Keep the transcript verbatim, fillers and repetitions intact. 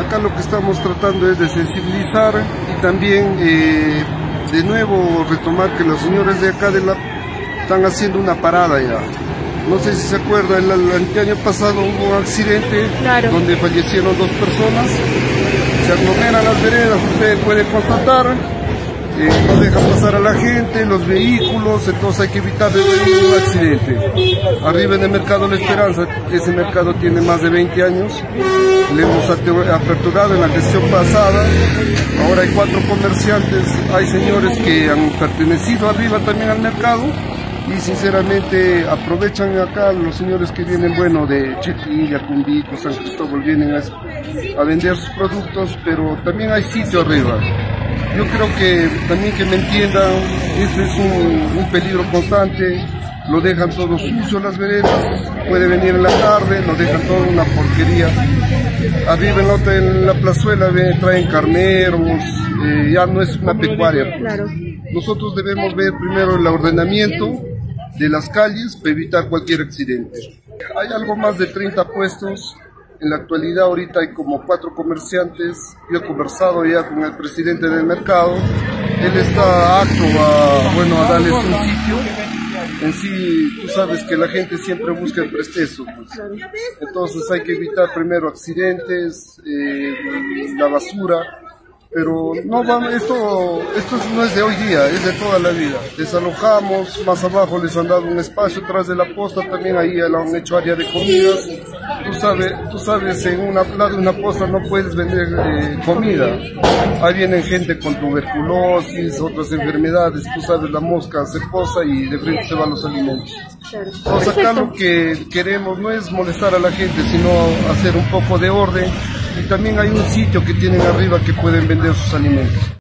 acá lo que estamos tratando es de sensibilizar y también eh, de nuevo retomar que los señores de acá de la, están haciendo una parada ya. No sé si se acuerdan, el, el año pasado hubo un accidente, claro, donde fallecieron dos personas, se aglomeran las veredas, ustedes pueden constatar, eh, no dejan pasar a la gente, los vehículos, entonces hay que evitar un accidente. Arriba en el mercado La Esperanza, ese mercado tiene más de veinte años, le hemos aperturado en la gestión pasada, ahora hay cuatro comerciantes, hay señores que han pertenecido arriba también al mercado, y sinceramente aprovechan acá los señores que vienen, bueno, de Chetilla, Cumbico, San Cristóbal, vienen a, a vender sus productos, pero también hay sitio arriba. Yo creo que también que me entiendan, esto es un, un peligro constante, lo dejan todo sucio las veredas, puede venir en la tarde, lo dejan todo una porquería. Arriba en la, otra, en la plazuela ven, traen carneros, eh, ya no es una pecuaria. Claro. Nosotros debemos ver primero el ordenamiento de las calles para evitar cualquier accidente. Hay algo más de treinta puestos, en la actualidad ahorita hay como cuatro comerciantes, yo he conversado ya con el presidente del mercado, él está apto a, bueno, a darles un sitio. En sí, tú sabes que la gente siempre busca el prestezo, pues. Entonces hay que evitar primero accidentes, eh, la basura. Pero no vamos, esto, esto no es de hoy día, es de toda la vida. Desalojamos, más abajo les han dado un espacio atrás de la posta, también ahí le han hecho área de comidas. Tú sabes, tú sabes, en una plaza de una posta no puedes vender eh, comida. Ahí vienen gente con tuberculosis, otras enfermedades, tú sabes, la mosca se posa y de frente se van los alimentos. Entonces acá lo que queremos no es molestar a la gente, sino hacer un poco de orden. Y también hay un sitio que tienen arriba que pueden vender sus alimentos.